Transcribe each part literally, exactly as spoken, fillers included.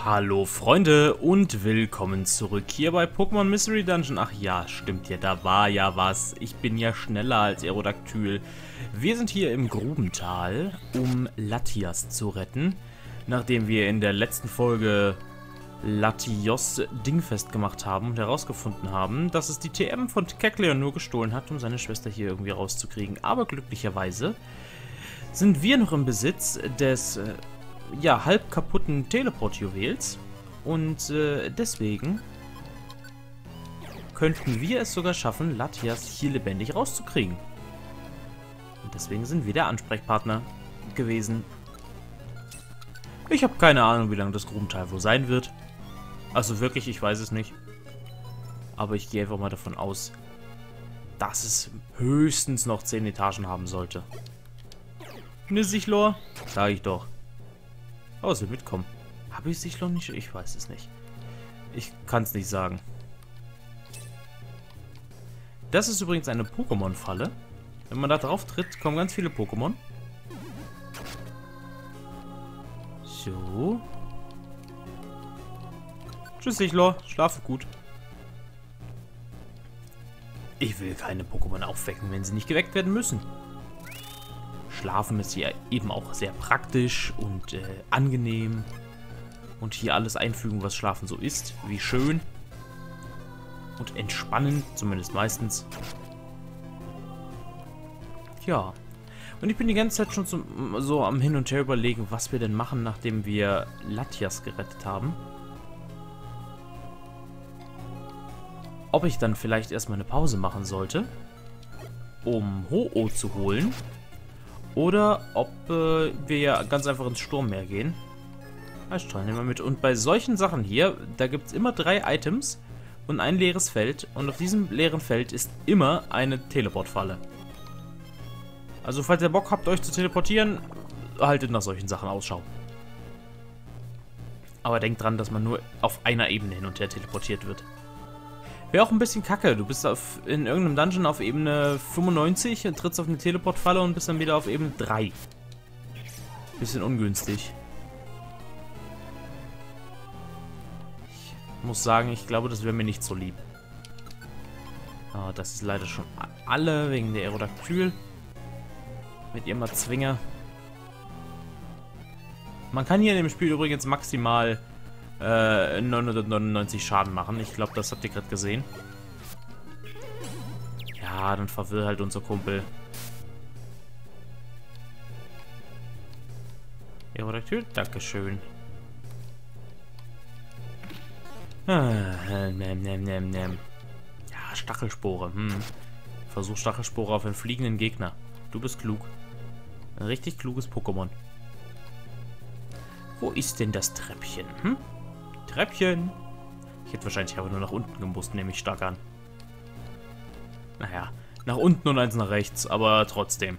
Hallo Freunde und willkommen zurück hier bei Pokémon Mystery Dungeon. Ach ja, stimmt ja, da war ja was. Ich bin ja schneller als Aerodactyl. Wir sind hier im Grubental, um Latias zu retten. Nachdem wir in der letzten Folge Latios dingfest gemacht haben und herausgefunden haben, dass es die T M von Kecleon nur gestohlen hat, um seine Schwester hier irgendwie rauszukriegen. Aber glücklicherweise sind wir noch im Besitz des... Äh, ja, halb kaputten Teleport-Juwels und äh, deswegen könnten wir es sogar schaffen, Latias hier lebendig rauszukriegen. Und deswegen sind wir der Ansprechpartner gewesen. Ich habe keine Ahnung, wie lange das Grubental wohl sein wird. Also wirklich, ich weiß es nicht. Aber ich gehe einfach mal davon aus, dass es höchstens noch zehn Etagen haben sollte. Ne, Sichlor? Sag ich doch. Oh, es will mitkommen. Habe ich Sichlor nicht? Ich weiß es nicht. Ich kann es nicht sagen. Das ist übrigens eine Pokémon-Falle. Wenn man da drauf tritt, kommen ganz viele Pokémon. So. Tschüss, Sichlor. Schlafe gut. Ich will keine Pokémon aufwecken, wenn sie nicht geweckt werden müssen. Schlafen ist ja eben auch sehr praktisch und äh, angenehm. Und hier alles einfügen, was Schlafen so ist. Wie schön. Und entspannend, zumindest meistens. Ja. Und ich bin die ganze Zeit schon so, so am Hin und Her überlegen, was wir denn machen, nachdem wir Latias gerettet haben. Ob ich dann vielleicht erstmal eine Pause machen sollte, um Ho-Oh zu holen. Oder ob äh, wir ja ganz einfach ins Sturmmeer gehen. Eisstrahl nehmen wir mit. Und bei solchen Sachen hier, da gibt es immer drei Items und ein leeres Feld. Und auf diesem leeren Feld ist immer eine Teleportfalle. Also falls ihr Bock habt, euch zu teleportieren, haltet nach solchen Sachen Ausschau. Aber denkt dran, dass man nur auf einer Ebene hin und her teleportiert wird. Wäre auch ein bisschen kacke. Du bist auf, in irgendeinem Dungeon auf Ebene fünfundneunzig und trittst auf eine Teleportfalle und bist dann wieder auf Ebene drei. Bisschen ungünstig. Ich muss sagen, ich glaube, das wäre mir nicht so lieb. Ah, das ist leider schon alle wegen der Aerodactyl. Mit ihrem Erzwinger. Man kann hier in dem Spiel übrigens maximal Äh, neunhundertneunundneunzig Schaden machen. Ich glaube, das habt ihr gerade gesehen. Ja, dann verwirr halt unser Kumpel. Aerodactyl, dankeschön. Ah, nem, nem, nem, nem. Ja, Stachelspore. Hm. Versuch Stachelspore auf einen fliegenden Gegner. Du bist klug. Ein richtig kluges Pokémon. Wo ist denn das Treppchen? Hm? Treppchen. Ich hätte wahrscheinlich aber nur nach unten gemusst, nehme ich stark an. Naja, nach unten und eins nach rechts, aber trotzdem.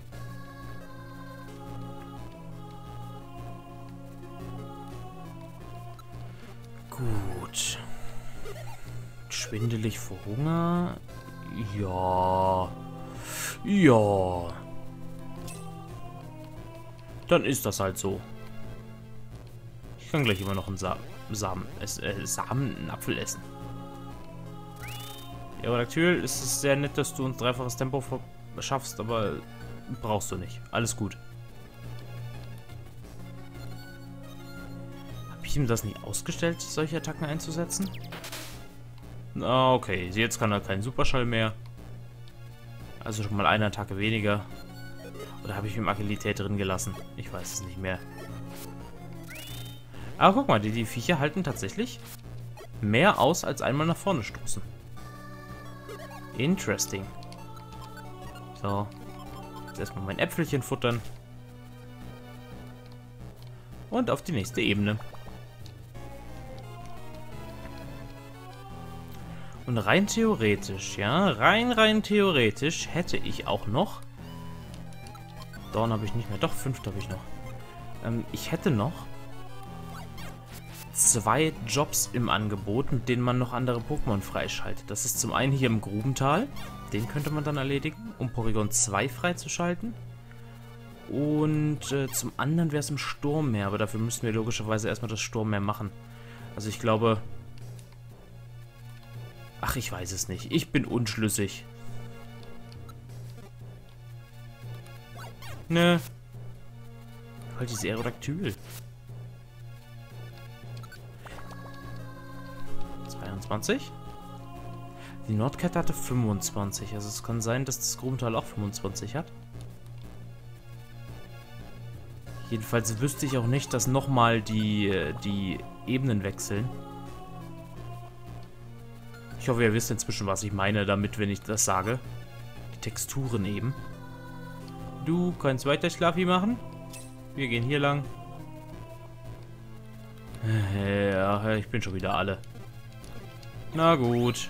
Gut. Schwindelig vor Hunger? Ja. Ja. Dann ist das halt so. Ich kann gleich immer noch einen Samen. Samen, es, äh, Samen, einen Apfel essen. Aerodactyl, es ist sehr nett, dass du uns dreifaches Tempo schaffst, aber brauchst du nicht. Alles gut. Habe ich ihm das nicht ausgestellt, solche Attacken einzusetzen? Ah, okay. Jetzt kann er keinen Superschall mehr. Also schon mal eine Attacke weniger. Oder habe ich ihm Agilität drin gelassen? Ich weiß es nicht mehr. Aber guck mal, die, die Viecher halten tatsächlich mehr aus, als einmal nach vorne stoßen. Interesting. So. Jetzt erstmal mein Äpfelchen futtern. Und auf die nächste Ebene. Und rein theoretisch, ja, rein, rein theoretisch hätte ich auch noch... Dorn habe ich nicht mehr, doch, fünf habe ich noch. Ähm, ich hätte noch... zwei Jobs im Angebot, mit denen man noch andere Pokémon freischaltet. Das ist zum einen hier im Grubental. Den könnte man dann erledigen, um Porygon zwei freizuschalten. Und äh, zum anderen wäre es im Sturmmeer, aber dafür müssten wir logischerweise erstmal das Sturmmeer machen. Also ich glaube... Ach, ich weiß es nicht. Ich bin unschlüssig. Ne. Halt dieses Aerodactyl. zweiundzwanzig? Die Nordkette hatte fünfundzwanzig. Also es kann sein, dass das Grubental auch fünfundzwanzig hat. Jedenfalls wüsste ich auch nicht, dass nochmal die, die Ebenen wechseln. Ich hoffe, ihr wisst inzwischen, was ich meine damit, wenn ich das sage. Die Texturen eben. Du kannst weiter Schlafi machen. Wir gehen hier lang. Ja, ich bin schon wieder alle. Na gut.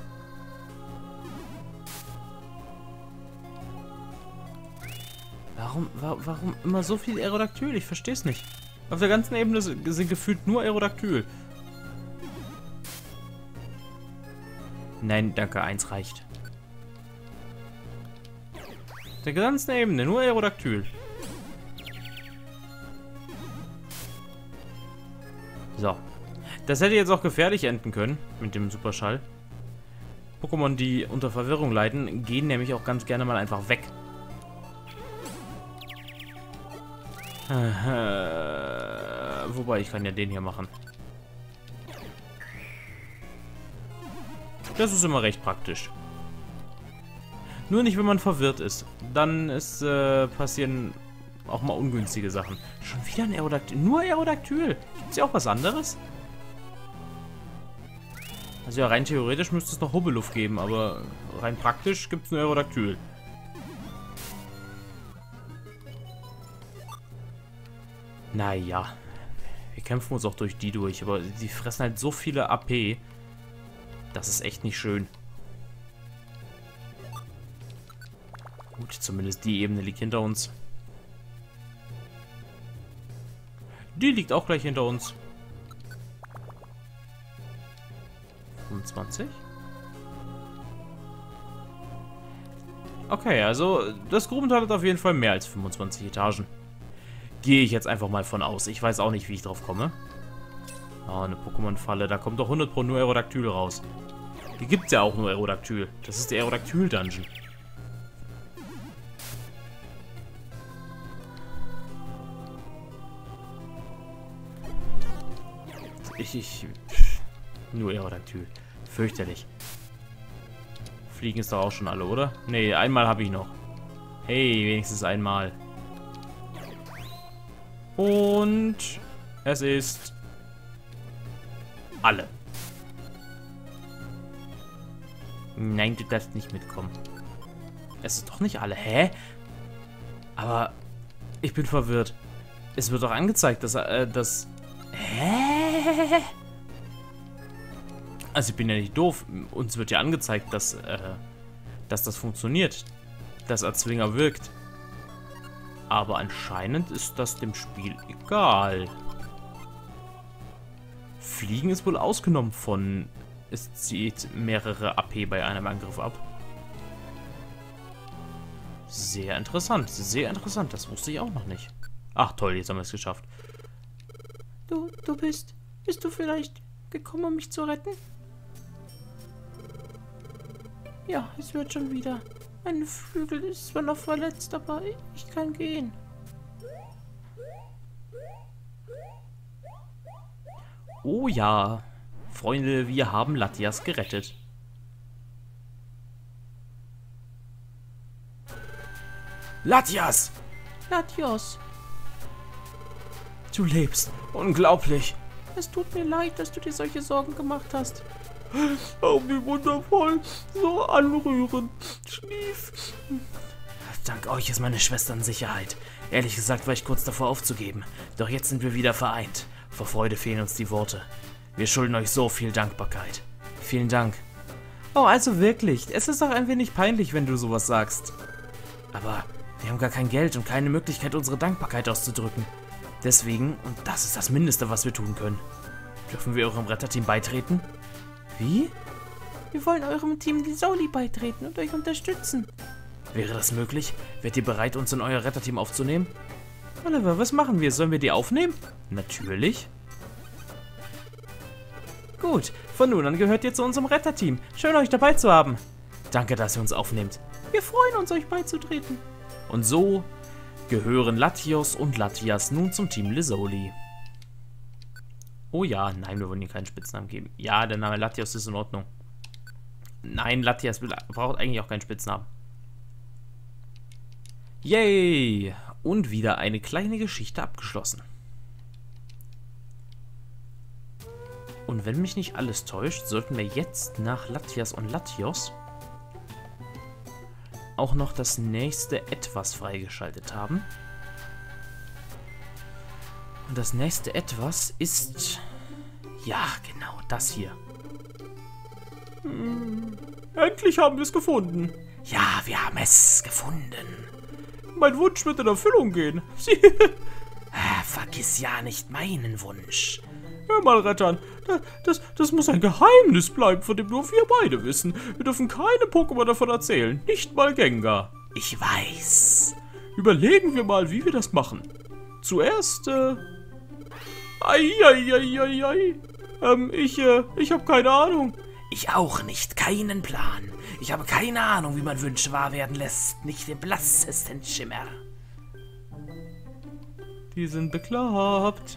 Warum, wa warum immer so viel Aerodactyl? Ich verstehe es nicht. Auf der ganzen Ebene sind gefühlt nur Aerodactyl. Nein, danke, eins reicht. Auf der ganzen Ebene nur Aerodactyl. So. Das hätte jetzt auch gefährlich enden können mit dem Superschall. Pokémon, die unter Verwirrung leiden, gehen nämlich auch ganz gerne mal einfach weg. Äh, wobei, ich kann ja den hier machen. Das ist immer recht praktisch. Nur nicht, wenn man verwirrt ist. Dann ist, äh, passieren auch mal ungünstige Sachen. Schon wieder ein Aerodactyl. Nur Aerodactyl. Gibt es ja auch was anderes? Also ja, rein theoretisch müsste es noch Hubbeluff geben, aber rein praktisch gibt es nur Aerodactyl. Naja, wir kämpfen uns auch durch die durch, aber die fressen halt so viele A P. Das ist echt nicht schön. Gut, zumindest die Ebene liegt hinter uns. Die liegt auch gleich hinter uns. fünfundzwanzig? Okay, also das Grubental hat auf jeden Fall mehr als fünfundzwanzig Etagen. Gehe ich jetzt einfach mal von aus. Ich weiß auch nicht, wie ich drauf komme. Oh, eine Pokémon-Falle. Da kommt doch hundert Pro nur Aerodactyl raus. Hier gibt es ja auch nur Aerodactyl. Das ist der Aerodactyl-Dungeon. Ich, ich... Nur Aerodactyl. Fürchterlich. Fliegen ist doch auch schon alle, oder? Nee, einmal habe ich noch. Hey, wenigstens einmal. Und... es ist... alle. Nein, du darfst nicht mitkommen. Es ist doch nicht alle. Hä? Aber... ich bin verwirrt. Es wird doch angezeigt, dass... Äh, dass... Hä? Also ich bin ja nicht doof. Uns wird ja angezeigt, dass, äh, dass das funktioniert. Dass Erzwinger wirkt. Aber anscheinend ist das dem Spiel egal. Fliegen ist wohl ausgenommen von... es zieht mehrere A P bei einem Angriff ab. Sehr interessant, sehr interessant. Das wusste ich auch noch nicht. Ach toll, jetzt haben wir es geschafft. Du, du bist... bist du vielleicht gekommen, um mich zu retten? Ja, es wird schon wieder. Mein Flügel ist zwar noch verletzt, aber ich kann gehen. Oh ja, Freunde, wir haben Latias gerettet. Latias! Latios! Du lebst. Unglaublich. Es tut mir leid, dass du dir solche Sorgen gemacht hast. Oh, wie wundervoll. So anrührend. Schlief. Dank euch ist meine Schwester in Sicherheit. Ehrlich gesagt war ich kurz davor aufzugeben. Doch jetzt sind wir wieder vereint. Vor Freude fehlen uns die Worte. Wir schulden euch so viel Dankbarkeit. Vielen Dank. Oh, also wirklich. Es ist doch ein wenig peinlich, wenn du sowas sagst. Aber wir haben gar kein Geld und keine Möglichkeit, unsere Dankbarkeit auszudrücken. Deswegen, und das ist das Mindeste, was wir tun können, dürfen wir eurem Retterteam beitreten? Wie? Wir wollen eurem Team Lisauli beitreten und euch unterstützen. Wäre das möglich? Wärt ihr bereit, uns in euer Retterteam aufzunehmen? Oliver, was machen wir? Sollen wir die aufnehmen? Natürlich. Gut, von nun an gehört ihr zu unserem Retterteam. Schön, euch dabei zu haben. Danke, dass ihr uns aufnehmt. Wir freuen uns, euch beizutreten. Und so gehören Latios und Latias nun zum Team Lizoli. Oh ja, nein, wir wollen ihr keinen Spitznamen geben. Ja, der Name Latios ist in Ordnung. Nein, Latias braucht eigentlich auch keinen Spitznamen. Yay! Und wieder eine kleine Geschichte abgeschlossen. Und wenn mich nicht alles täuscht, sollten wir jetzt nach Latias und Latios auch noch das nächste Etwas freigeschaltet haben. Und das nächste Etwas ist... Ja, genau, das hier. Hm, endlich haben wir es gefunden. Ja, wir haben es gefunden. Mein Wunsch wird in Erfüllung gehen. Sie... Vergiss ja nicht meinen Wunsch. Hör mal, Rettern, das, das, das muss ein Geheimnis bleiben, von dem nur wir beide wissen. Wir dürfen keine Pokémon davon erzählen, nicht mal Gengar. Ich weiß. Überlegen wir mal, wie wir das machen. Zuerst, äh... Ei, ei, ei, ei, ei. Ähm, ich, äh, ich habe keine Ahnung. Ich auch nicht, keinen Plan. Ich habe keine Ahnung, wie man Wünsche wahr werden lässt. Nicht den blassesten Schimmer. Die sind bekloppt.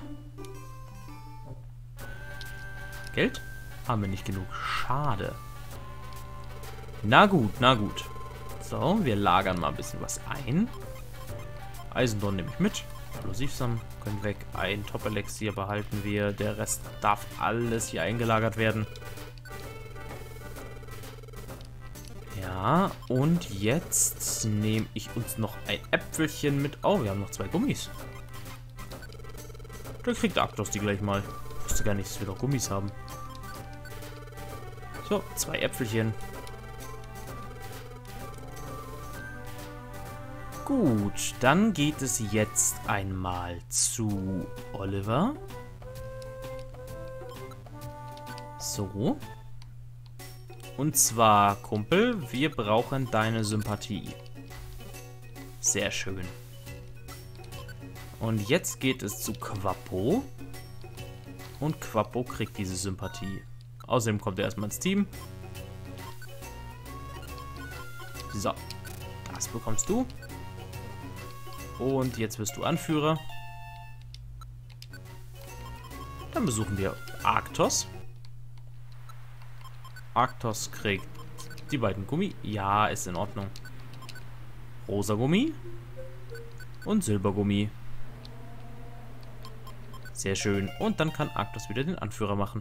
Geld? Haben wir nicht genug. Schade. Na gut, na gut. So, wir lagern mal ein bisschen was ein. Eisendorn nehme ich mit. Explosivsamen können weg. Ein Top-Elixier behalten wir. Der Rest darf alles hier eingelagert werden. Ja, und jetzt nehme ich uns noch ein Äpfelchen mit. Oh, wir haben noch zwei Gummis. Da kriegt Arktos die gleich mal. Ich wusste gar nicht, dass wir noch Gummis haben. So, zwei Äpfelchen. Gut, dann geht es jetzt einmal zu Oliver. So. Und zwar, Kumpel, wir brauchen deine Sympathie. Sehr schön. Und jetzt geht es zu Quappo. Und Quappo kriegt diese Sympathie. Außerdem kommt er erstmal ins Team. So, das bekommst du. Und jetzt wirst du Anführer. Dann besuchen wir Arktos. Arktos kriegt die beiden Gummi. Ja, ist in Ordnung. Rosa Gummi. Und Silbergummi. Sehr schön. Und dann kann Arktos wieder den Anführer machen.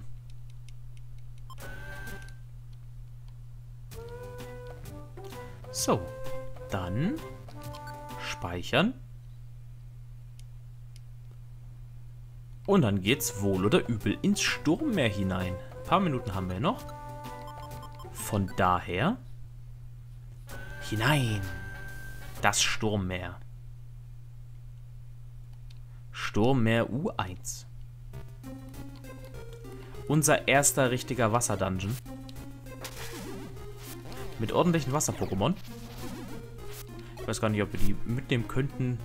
So, dann speichern. Und dann geht's wohl oder übel ins Sturmmeer hinein. Ein paar Minuten haben wir noch. Von daher hinein. Das Sturmmeer. Sturmmeer U eins. Unser erster richtiger Wasserdungeon. Mit ordentlichen Wasser-Pokémon. Ich weiß gar nicht, ob wir die mitnehmen könnten.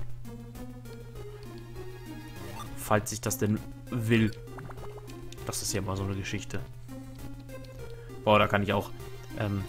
Falls sich das denn will. Das ist ja immer so eine Geschichte. Boah, da kann ich auch... Ähm,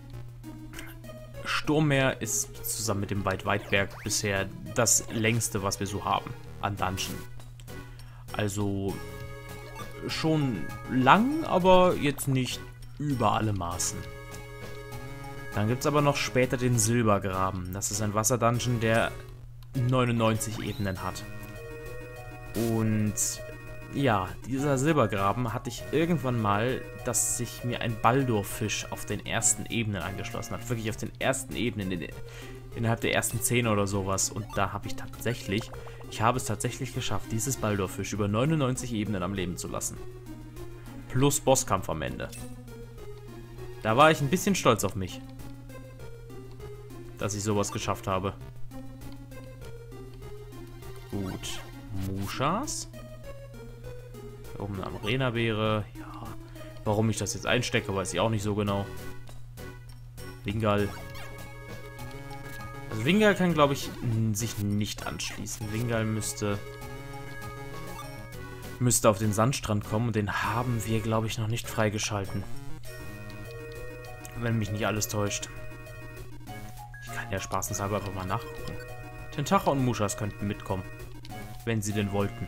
Sturmmeer ist zusammen mit dem Weit-Weitberg bisher das längste, was wir so haben an Dungeon. Also schon lang, aber jetzt nicht über alle Maßen. Dann gibt es aber noch später den Silbergraben. Das ist ein Wasserdungeon, der neunundneunzig Ebenen hat. Und ja, dieser Silbergraben hatte ich irgendwann mal, dass sich mir ein Baldurfisch auf den ersten Ebenen angeschlossen hat. Wirklich auf den ersten Ebenen, in den, innerhalb der ersten zehn oder sowas. Und da habe ich tatsächlich, ich habe es tatsächlich geschafft, dieses Baldurfisch über neunundneunzig Ebenen am Leben zu lassen. Plus Bosskampf am Ende. Da war ich ein bisschen stolz auf mich, dass ich sowas geschafft habe. Gut. Mushas. Hier oben eine Arena-Beere. Ja. Warum ich das jetzt einstecke, weiß ich auch nicht so genau. Wingal. Also Wingal kann, glaube ich, sich nicht anschließen. Wingal müsste... müsste auf den Sandstrand kommen und den haben wir, glaube ich, noch nicht freigeschalten. Wenn mich nicht alles täuscht. Ich kann ja spaßenshalber einfach mal nachgucken. Tentacha und Mushas könnten mitkommen, wenn sie denn wollten.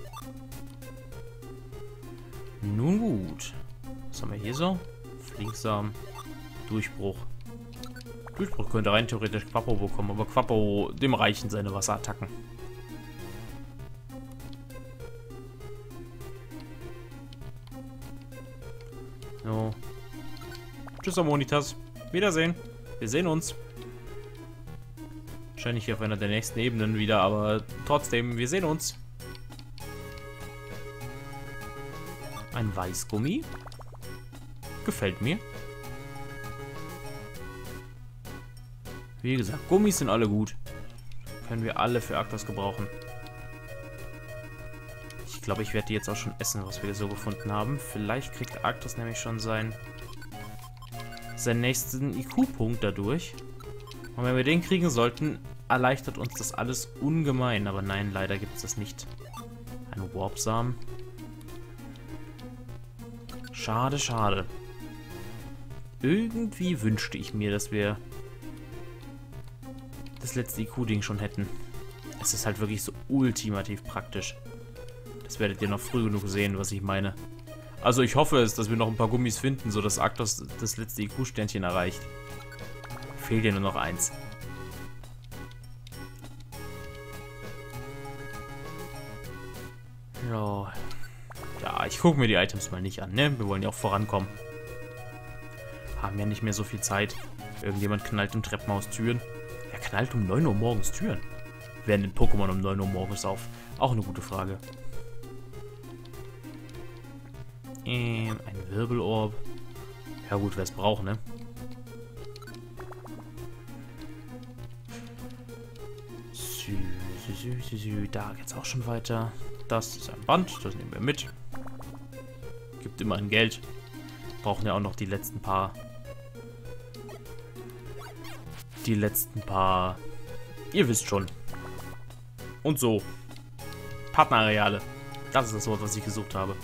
Nun gut. Was haben wir hier so? Flinksamen. Durchbruch. Durchbruch könnte rein theoretisch Quappo bekommen, aber Quappo, dem reichen seine Wasserattacken. So. Tschüss, Ammonitas. Wiedersehen. Wir sehen uns. Wahrscheinlich hier auf einer der nächsten Ebenen wieder, aber trotzdem, wir sehen uns. Ein Weißgummi. Gefällt mir. Wie gesagt, Gummis sind alle gut. Können wir alle für Arctos gebrauchen. Ich glaube, ich werde die jetzt auch schon essen, was wir so gefunden haben. Vielleicht kriegt Arctos nämlich schon sein, seinen nächsten I Q-Punkt dadurch. Und wenn wir den kriegen sollten, erleichtert uns das alles ungemein. Aber nein, leider gibt es das nicht. Ein Warp-Samen. Schade, schade. Irgendwie wünschte ich mir, dass wir das letzte I Q-Ding schon hätten. Es ist halt wirklich so ultimativ praktisch. Das werdet ihr noch früh genug sehen, was ich meine. Also ich hoffe es, dass wir noch ein paar Gummis finden, sodass Arctos das letzte I Q-Sternchen erreicht. Fehlt ja nur noch eins. Ja, ja, ich gucke mir die Items mal nicht an, ne? Wir wollen ja auch vorankommen. Haben ja nicht mehr so viel Zeit. Irgendjemand knallt im Treppenhaus Türen. Wer knallt um neun Uhr morgens Türen? Werden den Pokémon um neun Uhr morgens auf? Auch eine gute Frage. Ähm, ein Wirbelorb. Ja gut, wer es braucht, ne? Sü, sü, sü, sü, sü. Da geht's auch schon weiter. Das ist ein Band, das nehmen wir mit. Gibt immerhin Geld. Brauchen ja auch noch die letzten paar... Die letzten paar... Ihr wisst schon. Und so. Partnerareale. Das ist das Wort, was ich gesucht habe.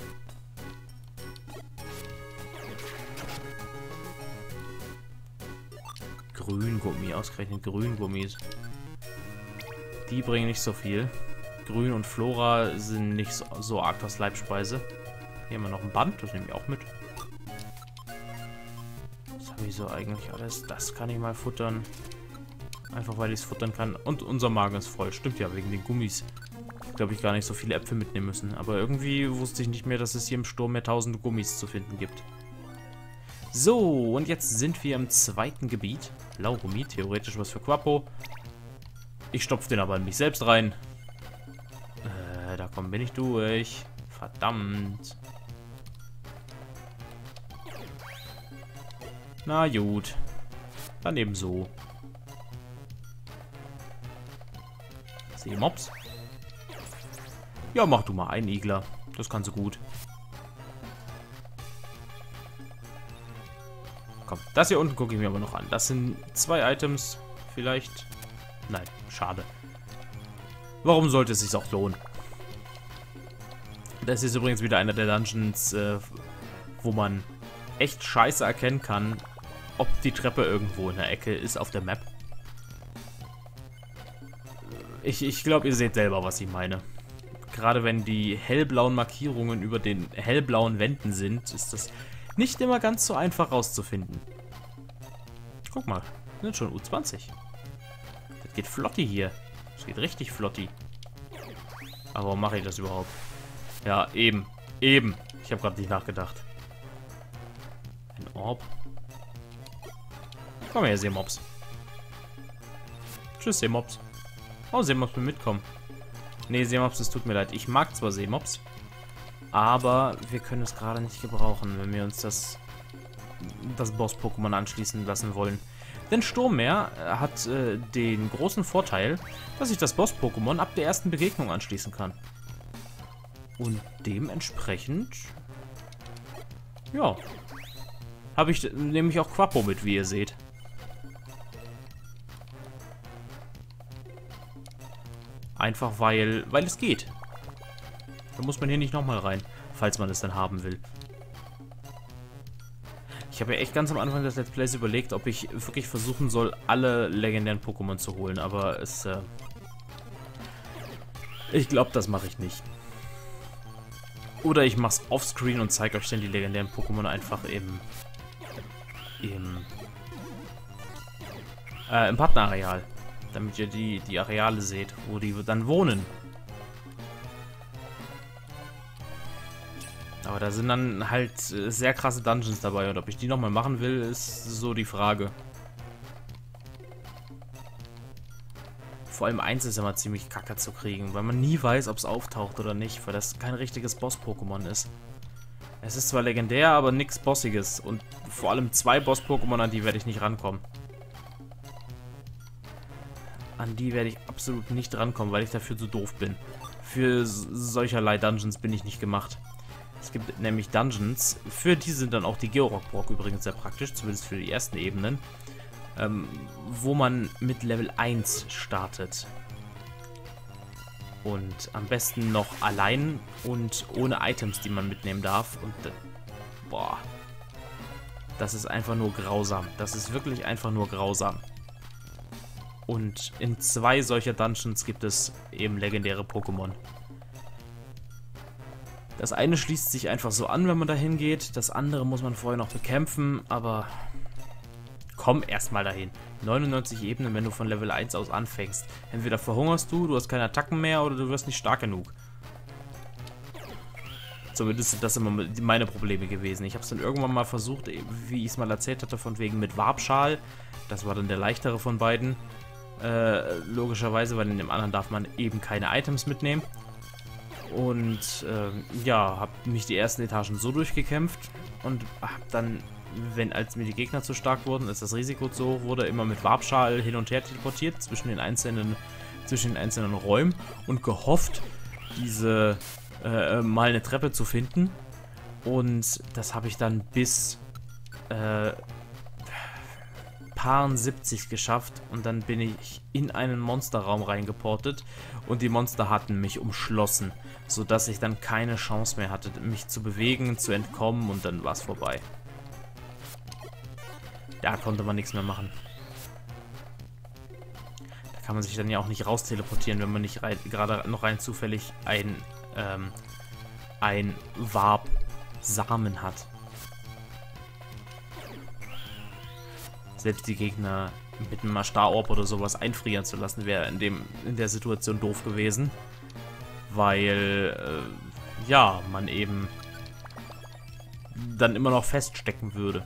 Grüngummi, ausgerechnet Grüngummis. Die bringen nicht so viel. Grün und Flora sind nicht so, so Arctos Leibspeise. Hier haben wir noch ein Band, das nehme ich auch mit. Was habe ich so eigentlich alles? Das kann ich mal futtern. Einfach weil ich es futtern kann. Und unser Magen ist voll. Stimmt ja, wegen den Gummis. Ich glaube, ich gar nicht so viele Äpfel mitnehmen müssen. Aber irgendwie wusste ich nicht mehr, dass es hier im Sturm mehr tausend Gummis zu finden gibt. So, und jetzt sind wir im zweiten Gebiet. Blaugummi, theoretisch was für Quappo. Ich stopfe den aber in mich selbst rein. Äh, da komm, bin ich durch. Verdammt. Na gut. Dann eben so. Seemops. Ja, mach du mal einen Igler. Das kannst du gut. Komm, das hier unten gucke ich mir aber noch an. Das sind zwei Items. Vielleicht. Nein, schade. Warum sollte es sich auch lohnen? Das ist übrigens wieder einer der Dungeons, äh, wo man echt scheiße erkennen kann, ob die Treppe irgendwo in der Ecke ist auf der Map. Ich, ich glaube, ihr seht selber, was ich meine. Gerade wenn die hellblauen Markierungen über den hellblauen Wänden sind, ist das nicht immer ganz so einfach rauszufinden. Guck mal, sind schon U zwanzig. Das geht flotti hier. Das geht richtig flotti. Aber warum mache ich das überhaupt? Ja, eben. Eben. Ich habe gerade nicht nachgedacht. Ein Orb. Komm her, Seemops. Tschüss, Seemops. Oh, Seemops will mitkommen. Nee, Seemops, es tut mir leid. Ich mag zwar Seemops, aber wir können es gerade nicht gebrauchen, wenn wir uns das, das Boss-Pokémon anschließen lassen wollen. Denn Sturmmeer hat äh, den großen Vorteil, dass ich das Boss-Pokémon ab der ersten Begegnung anschließen kann. Und dementsprechend, ja, habe ich nämlich auch Quappo mit, wie ihr seht. Einfach weil, weil es geht. Da muss man hier nicht nochmal rein, falls man es dann haben will. Ich habe ja echt ganz am Anfang des Let's Plays überlegt, ob ich wirklich versuchen soll, alle legendären Pokémon zu holen, aber es, äh... ich glaube, das mache ich nicht. Oder ich mache es offscreen und zeige euch dann die legendären Pokémon einfach im... im... Äh, im Partnerareal. Damit ihr die, die Areale seht, wo die dann wohnen. Aber da sind dann halt sehr krasse Dungeons dabei und ob ich die nochmal machen will, ist so die Frage. Vor allem eins ist immer ziemlich kacke zu kriegen, weil man nie weiß, ob es auftaucht oder nicht, weil das kein richtiges Boss-Pokémon ist. Es ist zwar legendär, aber nichts Bossiges und vor allem zwei Boss-Pokémon, an die werde ich nicht rankommen. An die werde ich absolut nicht rankommen, weil ich dafür zu doof bin. Für solcherlei Dungeons bin ich nicht gemacht. Es gibt nämlich Dungeons, für die sind dann auch die Georock-Brock übrigens sehr praktisch, zumindest für die ersten Ebenen, ähm, wo man mit Level eins startet. Und am besten noch allein und ohne Items, die man mitnehmen darf. Und äh, boah, das ist einfach nur grausam. Das ist wirklich einfach nur grausam. Und in zwei solcher Dungeons gibt es eben legendäre Pokémon. Das eine schließt sich einfach so an, wenn man dahin geht. Das andere muss man vorher noch bekämpfen, aber komm erstmal dahin. neunundneunzig Ebenen, wenn du von Level eins aus anfängst. Entweder verhungerst du, du hast keine Attacken mehr oder du wirst nicht stark genug. Zumindest sind das immer meine Probleme gewesen. Ich habe es dann irgendwann mal versucht, wie ich es mal erzählt hatte, von wegen mit Warpschal. Das war dann der leichtere von beiden. Äh, logischerweise, weil in dem anderen darf man eben keine Items mitnehmen. Und äh, ja, habe mich die ersten Etagen so durchgekämpft und habe dann, wenn als mir die Gegner zu stark wurden, als das Risiko zu hoch wurde, immer mit Warpschal hin und her teleportiert zwischen den einzelnen, zwischen den einzelnen Räumen und gehofft, diese äh, mal eine Treppe zu finden. Und das habe ich dann bis äh, Paar siebzig geschafft und dann bin ich in einen Monsterraum reingeportet und die Monster hatten mich umschlossen, sodass ich dann keine Chance mehr hatte, mich zu bewegen, zu entkommen und dann war es vorbei. Da konnte man nichts mehr machen. Da kann man sich dann ja auch nicht raus teleportieren, wenn man nicht gerade noch rein zufällig ein, ähm, ein Warp-Samen hat. Selbst die Gegner mit einem Star-Orb oder sowas einfrieren zu lassen, wäre in dem in der Situation doof gewesen. Weil, äh, ja, man eben dann immer noch feststecken würde.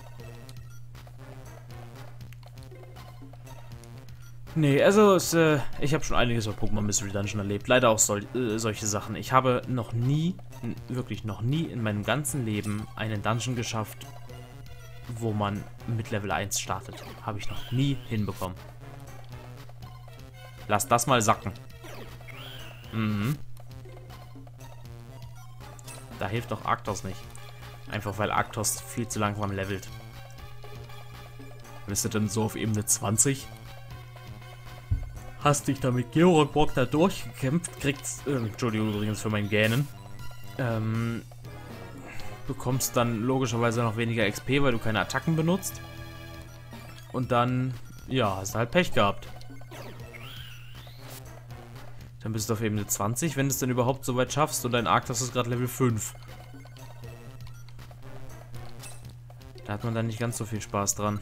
Nee, also es, äh, ich habe schon einiges bei Pokémon Mystery Dungeon erlebt. Leider auch sol äh, solche Sachen. Ich habe noch nie, wirklich noch nie in meinem ganzen Leben einen Dungeon geschafft, wo man mit Level eins startet. Habe ich noch nie hinbekommen. Lass das mal sacken. Mhm. Da hilft doch Arctos nicht. Einfach weil Arctos viel zu langsam levelt. Bist du denn so auf Ebene zwanzig? Hast dich da mit Georock da durchgekämpft, kriegst, äh, Entschuldigung übrigens für mein Gähnen, ähm, bekommst dann logischerweise noch weniger X P, weil du keine Attacken benutzt. Und dann, ja, hast du halt Pech gehabt. Dann bist du auf Ebene zwanzig, wenn du es denn überhaupt so weit schaffst und dein Arctos ist gerade Level fünf. Da hat man dann nicht ganz so viel Spaß dran.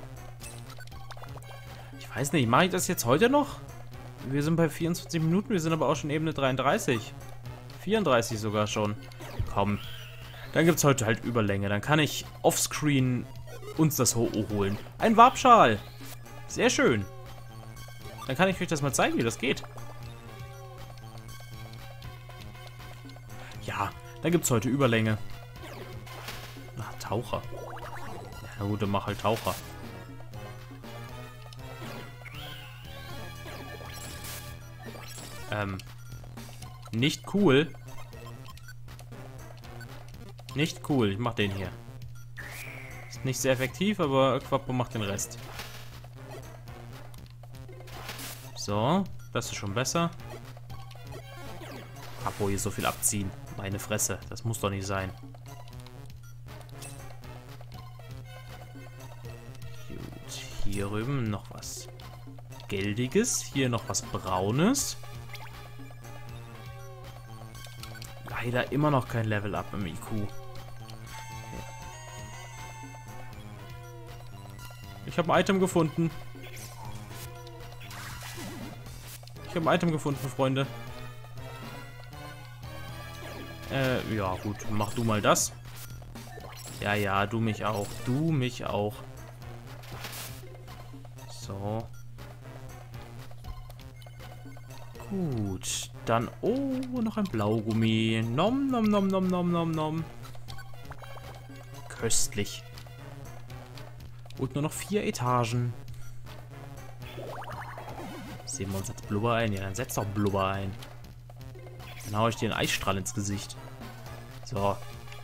Ich weiß nicht, mache ich das jetzt heute noch? Wir sind bei vierundzwanzig Minuten, wir sind aber auch schon Ebene dreiunddreißig. vierunddreißig sogar schon. Komm. Dann gibt es heute halt Überlänge. Dann kann ich offscreen uns das Ho-Oh holen. Ein Warpschal. Sehr schön. Dann kann ich euch das mal zeigen, wie das geht. Ja, dann gibt es heute Überlänge. Ach, Taucher. Na gut, dann mach halt Taucher. Ähm. Nicht cool. Nicht cool, ich mach den hier. Ist nicht sehr effektiv, aber Quappo macht den Rest. So, das ist schon besser. Hab Oh, hier so viel abziehen. Meine Fresse, das muss doch nicht sein. Gut, hier drüben noch was Geldiges. Hier noch was Braunes. Leider immer noch kein Level-Up im I Q. Ich habe ein Item gefunden. Ich habe ein Item gefunden, Freunde. Äh, ja gut, mach du mal das. Ja, ja, du mich auch. Du mich auch. So. Gut, dann... Oh, noch ein Blaugummi. Nom, nom, nom, nom, nom, nom, nom. Köstlich. Und nur noch vier Etagen. Sehen wir uns jetzt Blubber ein? Ja, dann setz doch Blubber ein. Dann hau ich dir einen Eisstrahl ins Gesicht. So.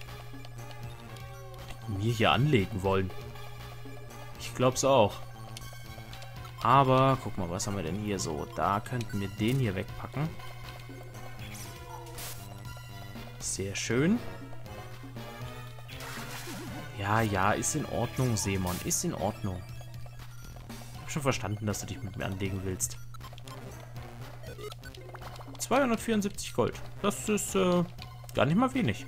Mir hier anlegen wollen. Ich glaub's auch. Aber, guck mal, was haben wir denn hier so? Da könnten wir den hier wegpacken. Sehr schön. Ja, ja, ist in Ordnung, Seemon. Ist in Ordnung. Ich hab schon verstanden, dass du dich mit mir anlegen willst. zweihundertvierundsiebzig Gold. Das ist äh, gar nicht mal wenig.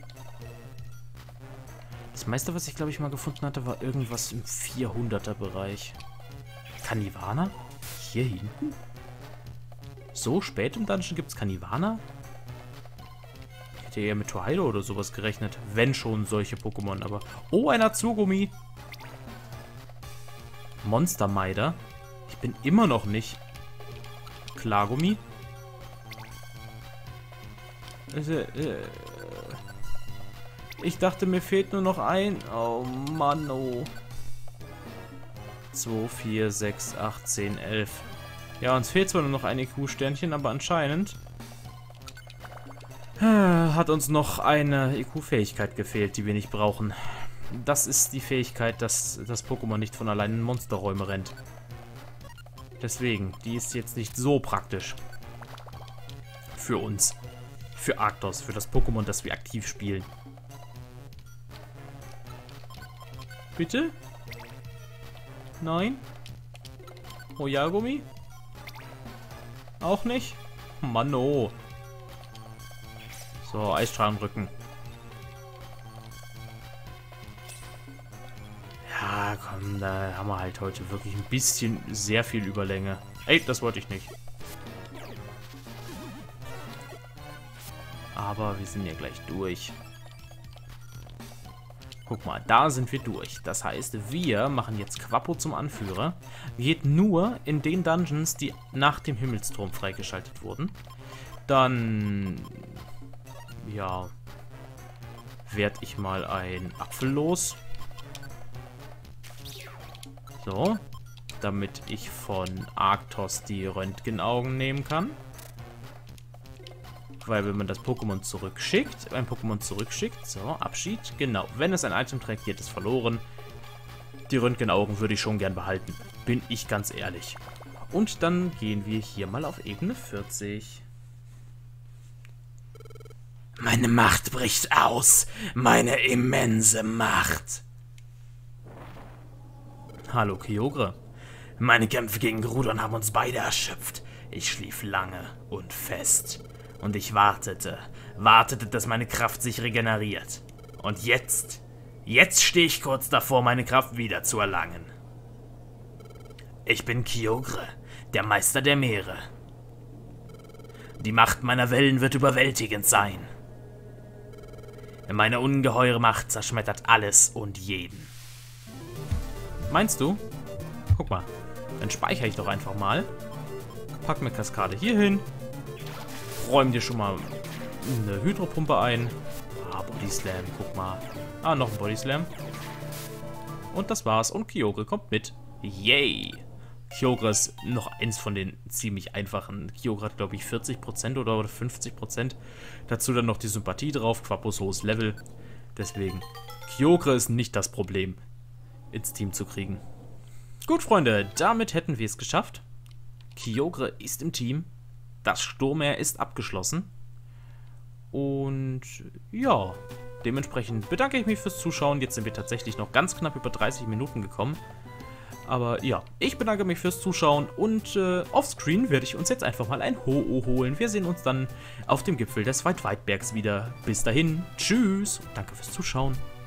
Das meiste, was ich, glaube ich, mal gefunden hatte, war irgendwas im vierhunderter Bereich. Kanivana? Hier hinten? So spät im Dungeon gibt es Kanivana? Ich hätte eher mit Torheido oder sowas gerechnet. Wenn schon solche Pokémon, aber... Oh, ein Azugumi! Monstermeider? Ich bin immer noch nicht... Klargummi? Ich dachte, mir fehlt nur noch ein. Oh Mann, oh. zwei, vier, sechs, acht, zehn, elf. Ja, uns fehlt zwar nur noch ein I Q-Sternchen, aber anscheinend hat uns noch eine I Q-Fähigkeit gefehlt, die wir nicht brauchen. Das ist die Fähigkeit, dass das Pokémon nicht von allein in Monsterräume rennt. Deswegen, die ist jetzt nicht so praktisch. Für uns. Für Arctos, für das Pokémon, das wir aktiv spielen. Bitte? Nein? Oyagumi? Auch nicht? Mann, oh. So, Eisstrahl im Rücken. Ja, komm, da haben wir halt heute wirklich ein bisschen sehr viel Überlänge. Ey, das wollte ich nicht. Aber wir sind ja gleich durch. Guck mal, da sind wir durch. Das heißt, wir machen jetzt Quappo zum Anführer. Geht nur in den Dungeons, die nach dem Himmelsturm freigeschaltet wurden. Dann... Ja... Werde ich mal ein Apfel los. So. Damit ich von Arctos die Röntgenaugen nehmen kann. Weil wenn man das Pokémon zurückschickt, ein Pokémon zurückschickt, so, Abschied, genau, wenn es ein Item trägt, geht es verloren. Die Röntgenaugen würde ich schon gern behalten, bin ich ganz ehrlich. Und dann gehen wir hier mal auf Ebene vierzig. Meine Macht bricht aus, meine immense Macht. Hallo Kyogre. Meine Kämpfe gegen Groudon haben uns beide erschöpft. Ich schlief lange und fest. Und ich wartete, wartete, dass meine Kraft sich regeneriert. Und jetzt, jetzt stehe ich kurz davor, meine Kraft wieder zu erlangen. Ich bin Kyogre, der Meister der Meere. Die Macht meiner Wellen wird überwältigend sein. Meine ungeheure Macht zerschmettert alles und jeden. Meinst du? Guck mal, dann speichere ich doch einfach mal. Pack mir Kaskade hier hin. Räum dir schon mal eine Hydropumpe ein. Ah, Body Slam, guck mal. Ah, noch ein Body Slam. Und das war's. Und Kyogre kommt mit. Yay! Kyogre ist noch eins von den ziemlich einfachen. Kyogre hat, glaube ich, vierzig Prozent oder fünfzig Prozent. Dazu dann noch die Sympathie drauf. Quappos hohes Level. Deswegen, Kyogre ist nicht das Problem, ins Team zu kriegen. Gut, Freunde, damit hätten wir es geschafft. Kyogre ist im Team. Das Sturmmeer ist abgeschlossen. Und ja, dementsprechend bedanke ich mich fürs Zuschauen. Jetzt sind wir tatsächlich noch ganz knapp über dreißig Minuten gekommen. Aber ja, ich bedanke mich fürs Zuschauen und äh, offscreen werde ich uns jetzt einfach mal ein Ho-Oh holen. Wir sehen uns dann auf dem Gipfel des Weit-Weit-Bergs wieder. Bis dahin, tschüss und danke fürs Zuschauen.